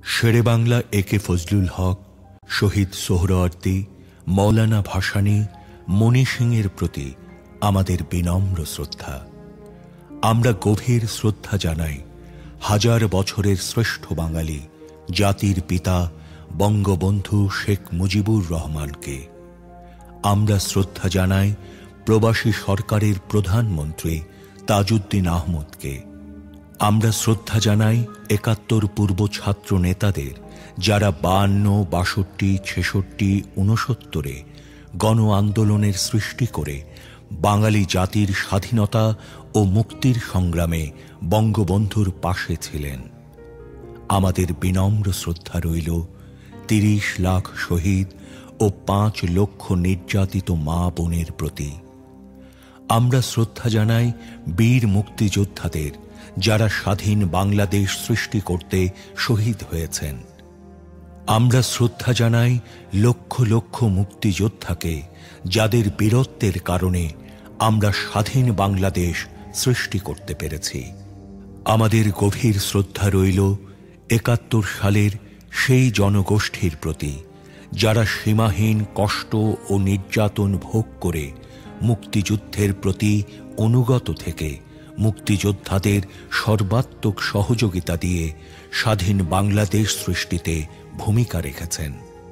শেরে বাংলা একে ফজলুল হক, শহীদ সোহরাওয়ার্দী, মৌলানা ভাসানী, মণি সিংয়ের প্রতি আমাদের বিনম্র শ্রদ্ধা। আমরা গভীর শ্রদ্ধা জানাই হাজার বছরের শ্রেষ্ঠ বাঙালি জাতির পিতা বঙ্গবন্ধু শেখ মুজিবুর রহমানকে। আমরা শ্রদ্ধা জানাই প্রবাসী সরকারের প্রধানমন্ত্রী তাজউদ্দিন আহমদকে। আমরা শ্রদ্ধা জানাই ৭১ পূর্ব ছাত্র নেতাদের, যারা ৫২, ৬২, ৬৬, ৬৯ গণ আন্দোলনের সৃষ্টি করে বাঙালি জাতির স্বাধীনতা ও মুক্তির সংগ্রামে বঙ্গবন্ধুর পাশে ছিলেন। আমাদের বিনম্র শ্রদ্ধা রইল ৩০ লাখ শহীদ ও ৫ লক্ষ নির্যাতিত মা বোনের প্রতি। আমরা শ্রদ্ধা জানাই বীর মুক্তিযোদ্ধাদের, যারা স্বাধীন বাংলাদেশ সৃষ্টি করতে শহীদ হয়েছেন। আমরা শ্রদ্ধা জানাই লক্ষ লক্ষ মুক্তিযোদ্ধাকে, যাদের বীরত্বের কারণে আমরা স্বাধীন বাংলাদেশ সৃষ্টি করতে পেরেছি। আমাদের গভীর শ্রদ্ধা রইল ৭১ সালের সেই জনগোষ্ঠীর প্রতি, যারা সীমাহীন কষ্ট ও নির্যাতন ভোগ করে মুক্তিযুদ্ধের প্রতি অনুগত থেকে মুক্তিযোদ্ধাদের সর্বাত্মক সহযোগিতা দিয়ে স্বাধীন বাংলাদেশ সৃষ্টিতে ভূমিকা রেখেছেন।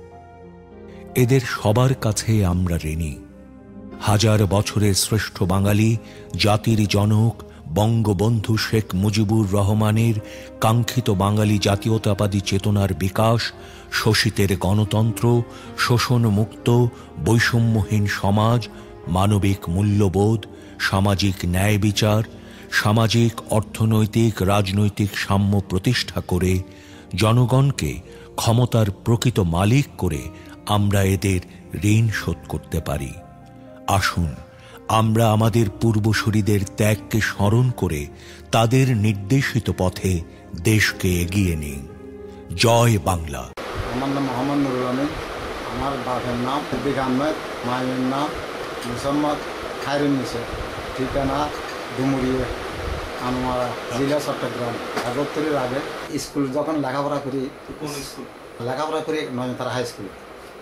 এদের সবার কাছে আমরা ঋণী। হাজার বছরের শ্রেষ্ঠ বাঙালি জাতির জনক বঙ্গবন্ধু শেখ মুজিবুর রহমানের কাঙ্ক্ষিত বাঙালি জাতীয়তাবাদী চেতনার বিকাশ, শোষিতের গণতন্ত্র, শোষণমুক্ত বৈষম্যহীন সমাজ, মানবিক মূল্যবোধ, সামাজিক ন্যায় বিচার, সামাজিক অর্থনৈতিক রাজনৈতিক সাম্য প্রতিষ্ঠা করে জনগণকে ক্ষমতার প্রকৃত মালিক করে আমরা এদের ঋণ শোধ করতে পারি। আসুন আমরা আমাদের পূর্বসূরীদের ত্যাগকে স্মরণ করে তাদের নির্দেশিত পথে দেশকে এগিয়ে নিই। জয় বাংলা। আমার নাম মোহাম্মদ নুরুল আমিন। আমার বাপের নাম সিদ্দিক আহমেদ, মায়ের নাম মুসাম্মদ খায়রুন্নিসা। ঠিকানা ডুমুরিয়া, আনোয়ারা, জেলা চট্টগ্রাম। ৭১-এর আগে স্কুল যখন লেখাপড়া করি, লেখাপড়া করি নয়নতারা হাই স্কুল।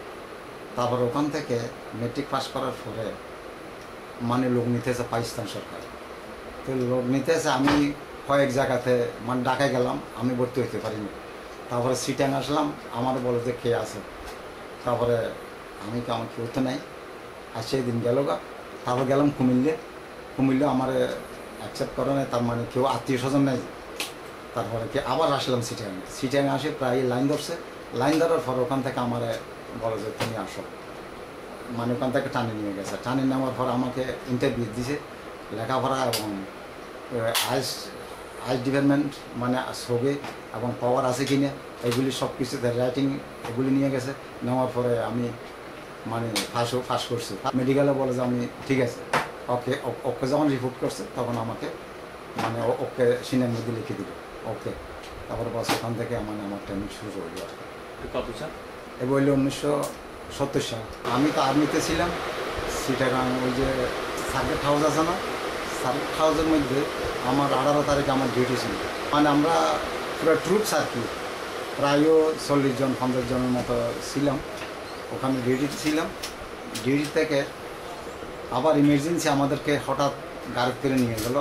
তারপর ওখান থেকে মেট্রিক পাস করার পরে মানে লোক নিতেছে পাকিস্তান সরকার। তো লোক নিতেছে, আমি কয়েক জায়গাতে মানে ঢাকায় গেলাম, আমি ভর্তি হইতে পারিনি। তারপরে সিটাং আসলাম, আমার বলে যে কে আছে। তারপরে আমার কেউ তো নাই, আর সেই দিন গেল গা। তারপর গেলাম কুমিল্লে আমার অ্যাকসেপ্ট করে নাই, তার মানে কেউ আত্মীয় স্বজন নেই। তারপরে কি আবার আসলাম সিটাং আসে প্রায় লাইন ধরার পর ওখান থেকে আমার বলে যে তুমি আসো, মানে ওখান থেকে টানে নিয়ে গেছে। টানে নেওয়ার পর আমাকে ইন্টারভিউ দিছে, লেখাপড়া এবং আইস ডিপার্টমেন্ট মানে ছবি এবং পাওয়ার আছে কিনা এগুলি সব কিছুতে রাইটিং এগুলি নিয়ে গেছে। নেওয়ার পরে আমি মানে ফাঁস করছি। মেডিকেলে বলে যে আমি ঠিক আছে, ওকে যখন রিপোর্ট করছে তখন আমাকে মানে ওকে সিনের মধ্যে লিখে দিল ওকে। তারপরে বস ওখান থেকে মানে আমার ট্রেনিং শুরু হইল। কত সাল? এ বললো ১৯৭০ সাল। আমি তো আর্মিতে ছিলাম চিটাগাং, ওই যে সার্কিট হাউস আছে না, সার্কিট হাউসের মধ্যে আমার ১৮ তারিখে আমার ডিউটি ছিল। মানে আমরা পুরো ট্রুপস আর কি, প্রায়ও ৪০ জন ৫০ জনের মতো ছিলাম ওখানে ডিউটিতে ছিলাম। ডিউটি থেকে আবার ইমার্জেন্সি আমাদেরকে হঠাৎ গাড়ি করে নিয়ে গেল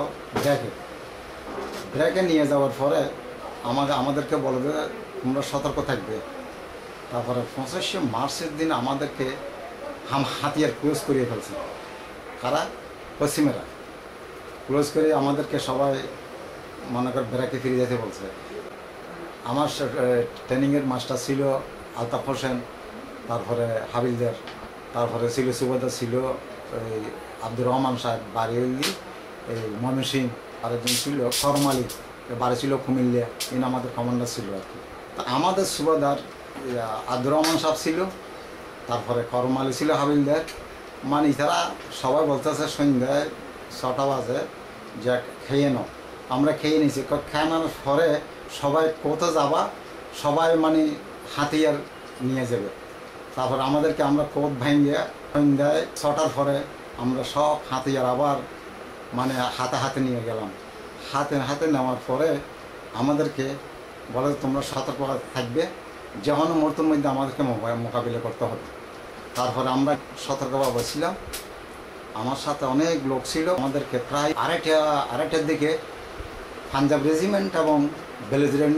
ব্রেকে নিয়ে যাওয়ার পরে আমাদেরকে বলবে তোমরা সতর্ক থাকবে। তারপরে ২৫শে মার্চের দিন আমাদেরকে হাতিয়ার ক্লোজ করিয়ে ফেলছে। কারা? পশ্চিমেরা ক্লোজ করে আমাদেরকে সবাই মনে করে ব্রেকে ফিরে যেতে বলছে। আমার ট্রেনিংয়ের মাস্টার ছিল আলতাফ হোসেন, তারপরে হাবিলদার, তারপরে ছিল সুবেদার ছিল এই আব্দুর রহমান সাহেব বাড়িওয়ালি, এই ময়মনসিং, আরেকজন ছিল করম আলী, বাড়ি ছিল কুমিল্লা। ইনি আমাদের কমান্ডার ছিল আর কি। তা আমাদের সুবেদার আব্দুর রহমান সাহেব ছিল, তারপরে করম আলী ছিল হাবিলদার। মানে তারা সবাই বলতেছে সন্ধ্যায় ৬টা বাজে যে খেয়ে নাও। আমরা খেয়ে নিয়েছি। খেয়ে নেওয়ার পরে সবাই কোথাও যাবা, সবাই মানে হাতিয়ার নিয়ে যাবে। তারপর আমাদেরকে আমরা কোট ভেঙে সন্ধ্যায় ৬টার পরে আমরা সব হাতিয়ার আবার মানে হাতে নিয়ে গেলাম। হাতে নেওয়ার পরে আমাদেরকে বলে তোমরা সতর্ক থাকবে, যে কোনো মুহূর্তের মধ্যে আমাদেরকে মোকাবিলা করতে হবে। তারপরে আমরা সতর্কভাবে ছিলাম, আমার সাথে অনেক লোক ছিল। আমাদেরকে প্রায় আড়াইটার দিকে পাঞ্জাব রেজিমেন্ট এবং বেলুচিস্তান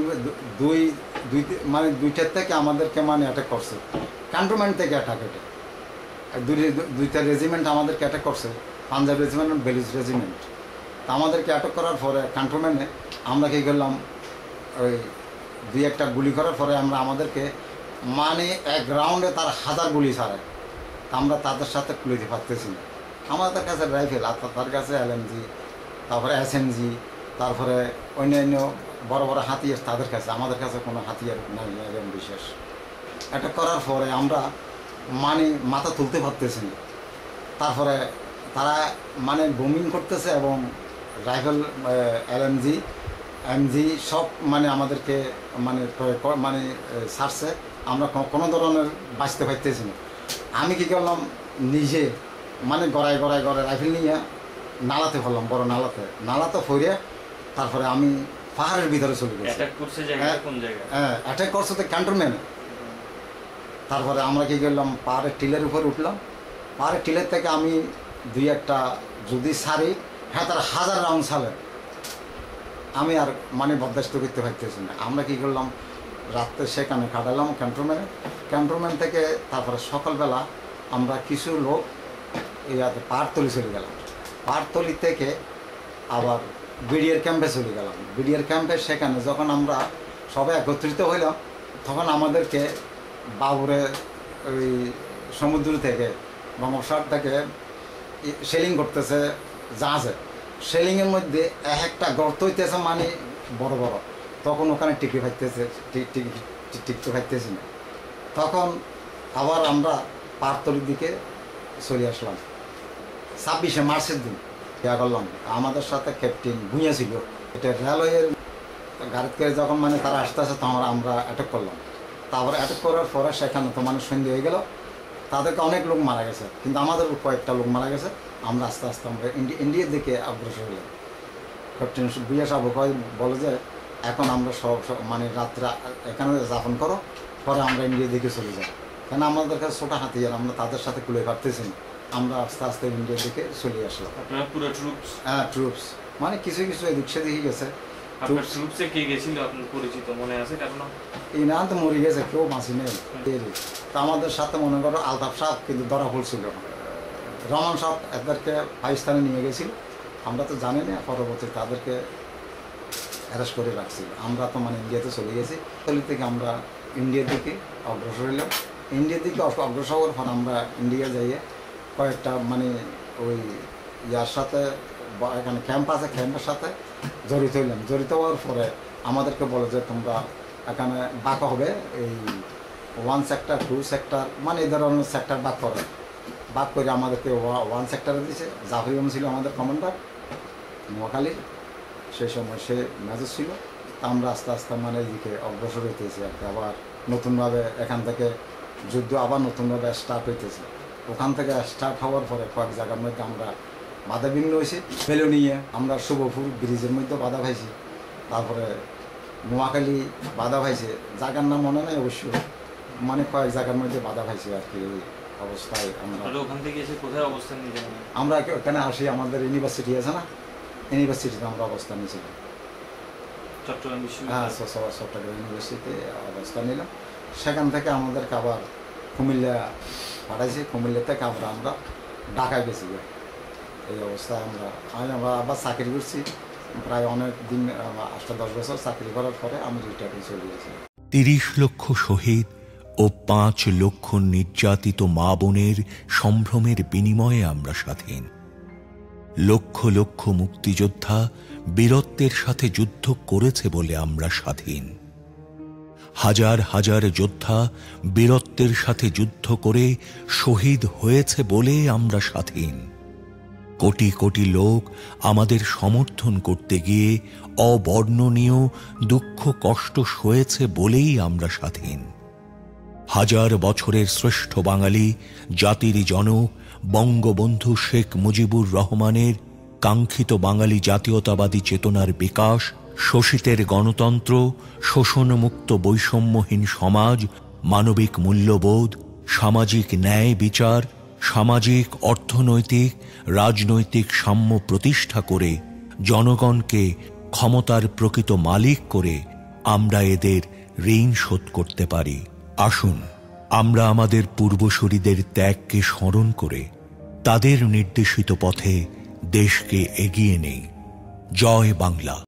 দুইটার থেকে আমাদেরকে অ্যাটাক করছে, ক্যান্টনমেন্ট থেকে অ্যাটাক। এটা দুইটা রেজিমেন্ট আমাদেরকে অ্যাটাক করছে, পাঞ্জাব রেজিমেন্ট এবং বেলুচ রেজিমেন্ট। তা আমাদেরকে অ্যাটাক করার পরে ক্যান্টনমেন্টে আমরা কী করলাম, ওই দুই একটা গুলি করার পরে আমাদেরকে এক রাউন্ডে তার 1000 গুলি ছাড়ে। তা আমরা তাদের সাথে কুলিতে পারতেছি না। আমাদের কাছে রাইফেল, আর তার কাছে LMG, তারপরে SMG, তারপরে অন্যান্য বড় বড় হাতিয়ার তাদের কাছে। আমাদের কাছে কোনো হাতিয়ার নাই এবং বিশেষ। এটা করার পরে আমরা মাথা তুলতে পারতেছি না। তারপরে তারা বোমিং করতেছে এবং রাইফেল, LMG, MG সব আমাদেরকে ছাড়ছে। আমরা কোনো ধরনের বাঁচতে পারতেছি না। আমি কী করলাম, নিজে গড়ায় রাইফেল নিয়ে নালাতে ফেললাম, বড় নালাতে ফিরে তারপরে আমি পাহাড়ের ভিতরে চলে গেছি। হ্যাঁ, অ্যাটাক করছে তো ক্যান্টনমেন্টে। তারপরে আমরা কী করলাম, পাহাড়ের টিলের উপরে উঠলাম। পাহাড়ের টিলের থেকে আমি দুই একটা যদি সারি, হ্যাঁ তারা 1000 রাউন্ড ছাড়ে, আমি আর বরদাস্ত করতে পারতেছি না। আমরা কী করলাম, রাত্রে সেখানে কাটালাম ক্যান্টনমেন্ট থেকে। তারপরে সকালবেলা আমরা কিছু লোক পাহাড়তলি চলে গেলাম। পাহাড়তলি থেকে আবার বিডিআর ক্যাম্পে চলে গেলাম। বিডিআর ক্যাম্পে সেখানে যখন আমরা সবাই একত্রিত হইলাম, তখন আমাদেরকে বাবুরে ওই সমুদ্র থেকে বঙ্গোপসাগর থেকে সেলিং করতেছে জাহাজে। সেলিংয়ের মধ্যে একটা গর্ত হইতেছে বড় বড়। তখন ওখানে টিকতে পারতেছি না। তখন আবার আমরা পাহাড়তলির দিকে চলে আসলাম। 26শে মার্চের দিন ইয়া করলাম। আমাদের সাথে ক্যাপ্টেন ভুঁইয়া ছিল। এটা রেলওয়ের গাড়িতে যখন তারা আসতেছে, তখন আমরা অ্যাটাক করলাম। তারপরে অ্যাটাক করার পরে সেখানে তো সন্ধ্যে হয়ে গেল। তাদেরকে অনেক লোক মারা গেছে, কিন্তু আমাদের কয়েকটা লোক মারা গেছে। আমরা আস্তে আস্তে আমরা ইন্ডিয়ার দিকে অগ্রসর হলাম। ক্যাপ্টেন ভুঁইয়া সাহেব বলে যে এখন আমরা সব রাত্রে এখানে যাপন করো, পরে আমরা ইন্ডিয়ার দিকে চলে যাই। কেন আমাদের কাছে ছোটো হাতিয়ার, আমরা তাদের সাথে কুলে পারতেছি না। আমরা আস্তে আস্তে ইন্ডিয়ার দিকে চলে আসলাম। হ্যাঁ, ট্রুপস কিছু কিছু এদিক সেদিকে গেছে। না তো মরে গেছে, কেউ বাঁচি নেই। তা আমাদের সাথে মনে করো আলতাফ সাহেব কিন্তু ধরা পড়ছিল, রহমান সাহেব এদেরকে পাকিস্তানে নিয়ে গেছিল। আমরা তো জানি না, পরবর্তী তাদেরকে অ্যারেস্ট করে রাখছিল। আমরা তো ইন্ডিয়াতে চলে গেছি। দিল্লি থেকে আমরা ইন্ডিয়ার দিকে অগ্রসর হইলাম। ইন্ডিয়ার দিকে অগ্রসর হওয়ার পর আমরা ইন্ডিয়া যাইয়ে কয়েকটা ওই ইয়ার সাথে, এখানে ক্যাম্প আছে, ক্যাম্পের সাথে জড়িত হইলাম। জড়িত হওয়ার পরে আমাদেরকে বলে যে তোমরা এখানে বাঁকা হবে, এই 1 সেক্টর 2 সেক্টর এই ধরনের সেক্টর বাক করে আমাদেরকে 1 সেক্টরে দিয়েছে। জাফর ইমাম ছিল আমাদের কমান্ডার, নোয়াখালীর। সেই সময় সে মেজর ছিল। তা আমরা আস্তে আস্তে এইদিকে অগ্রসর হইতেছি আর কি। আবার নতুনভাবে এখান থেকে যুদ্ধ আবার নতুনভাবে স্টার্ট হইতেছে। ওখান থেকে স্টার্ট হওয়ার পরে কয়েক জায়গার মধ্যে আমরা বাধা বিঘ্ন হয়েছি। ফেলে নিয়ে আমরা শুভপুর ব্রিজের মধ্যে বাধা পাইছি। তারপরে নোয়াখালী বাধা পাইছে, জায়গার নাম মনে নাই অবশ্য, কয়েক জায়গার মধ্যে বাধা পাইছি আর কি। এই অবস্থায় আমরা ওখানে আসি। আমাদের ইউনিভার্সিটি আছে না, ইউনিভার্সিটিতে আমরা অবস্থান নিয়েছিলাম। হ্যাঁ, চট্টগ্রাম ইউনিভার্সিটিতে অবস্থান নিলাম। সেখান থেকে আমাদেরকে আবার কুমিল্লা পাঠাইছি। কুমিল্লা থেকে আমরা ঢাকায় গেছি। এই অবস্থায় আমরা আবার চাকরি করছি। প্রায় অনেক দিন, 8-10 বছর চাকরি করার পরে আমি রিটায়ার্ড চলে গেছি। 30 লক্ষ শহীদ ও 5 লক্ষ নির্যাতিত মা বোনের সম্ভ্রমের বিনিময়ে আমরা স্বাধীন। লক্ষ লক্ষ মুক্তিযোদ্ধা বীরত্বের সাথে যুদ্ধ করেছে বলে আমরা স্বাধীন। হাজার হাজার যোদ্ধা বীরত্বের সাথে যুদ্ধ করে শহীদ হয়েছে বলে আমরা স্বাধীন। কোটি কোটি লোক আমাদের সমর্থন করতে গিয়ে অবর্ণনীয় দুঃখ কষ্ট সয়েছে বলেই আমরা স্বাধীন। হাজার বছরের শ্রেষ্ঠ বাঙালি জাতির জনক বঙ্গবন্ধু শেখ মুজিবুর রহমানের কাঙ্ক্ষিত বাঙালি জাতীয়তাবাদী চেতনার বিকাশ শোষিতের গণতন্ত্র, শোষণমুক্ত বৈষম্যহীন সমাজ, মানবিক মূল্যবোধ, সামাজিক ন্যায় বিচার, সামাজিক, অর্থনৈতিক, রাজনৈতিক সাম্য প্রতিষ্ঠা করে জনগণকে ক্ষমতার প্রকৃত মালিক করে আমরা এদের ঋণ শোধ করতে পারি। আসুন আমরা আমাদের পূর্বসূরীদের ত্যাগকে স্মরণ করে তাদের নির্দেশিত পথে দেশকে এগিয়ে নেই। জয় বাংলা।